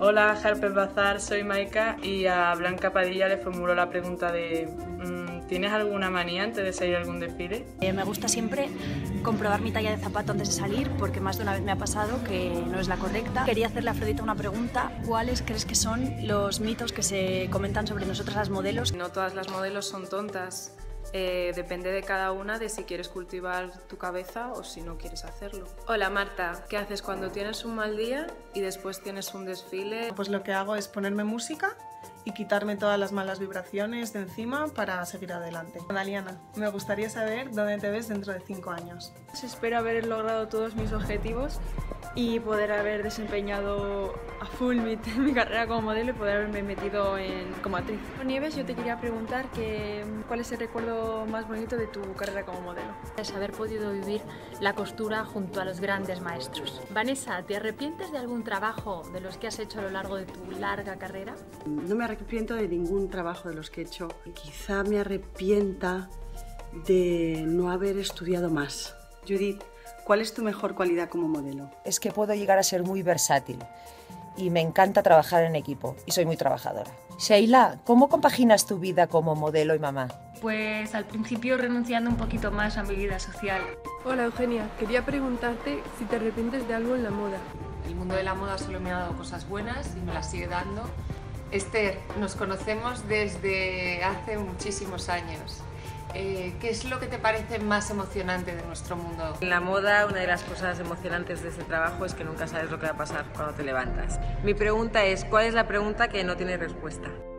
Hola, Harper Bazar, soy Maika y a Blanca Padilla le formulo la pregunta de ¿tienes alguna manía antes de salir a algún desfile? Me gusta siempre comprobar mi talla de zapato antes de salir porque más de una vez me ha pasado que no es la correcta. Quería hacerle a Afrodita una pregunta. ¿Cuáles crees que son los mitos que se comentan sobre nosotras las modelos? No todas las modelos son tontas. Depende de cada una de si quieres cultivar tu cabeza o si no quieres hacerlo. Hola Marta, ¿qué haces cuando tienes un mal día y después tienes un desfile? Pues lo que hago es ponerme música y quitarme todas las malas vibraciones de encima para seguir adelante. Daliana, me gustaría saber dónde te ves dentro de 5 años. Espero haber logrado todos mis objetivos y poder haber desempeñado a full mi carrera como modelo y poder haberme metido como actriz. Nieves, yo te quería preguntar ¿cuál es el recuerdo más bonito de tu carrera como modelo? Es haber podido vivir la costura junto a los grandes maestros. Vanessa, ¿te arrepientes de algún trabajo de los que has hecho a lo largo de tu larga carrera? No me arrepiento de ningún trabajo de los que he hecho. Quizá me arrepienta de no haber estudiado más. Judith, ¿cuál es tu mejor cualidad como modelo? Es que puedo llegar a ser muy versátil y me encanta trabajar en equipo y soy muy trabajadora. Sheila, ¿cómo compaginas tu vida como modelo y mamá? Pues al principio renunciando un poquito más a mi vida social. Hola Eugenia, quería preguntarte si te arrepientes de algo en la moda. El mundo de la moda solo me ha dado cosas buenas y me las sigue dando. Esther, nos conocemos desde hace muchísimos años. ¿Qué es lo que te parece más emocionante de nuestro mundo? En la moda, una de las cosas emocionantes de este trabajo es que nunca sabes lo que va a pasar cuando te levantas. Mi pregunta es, ¿cuál es la pregunta que no tiene respuesta?